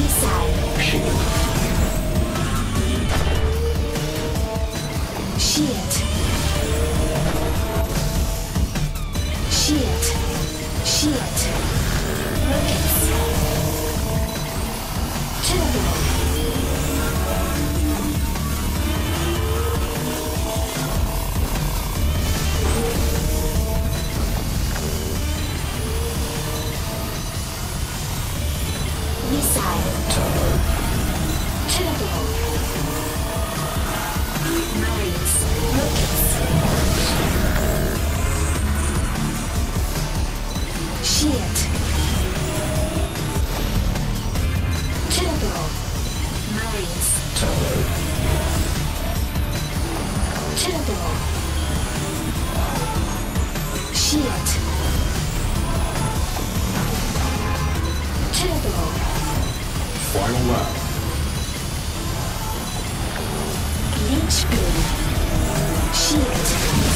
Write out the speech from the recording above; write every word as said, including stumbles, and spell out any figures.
Missile. Shield. Shield. Shield. Shield. Rockets. Turbo. Missile. Turbo. Turbo. Marines. Rockets. Shield. Turbo. Marines. Turbo. Turbo. Shield. Turbo. Final lap. Lynch beam. Shield.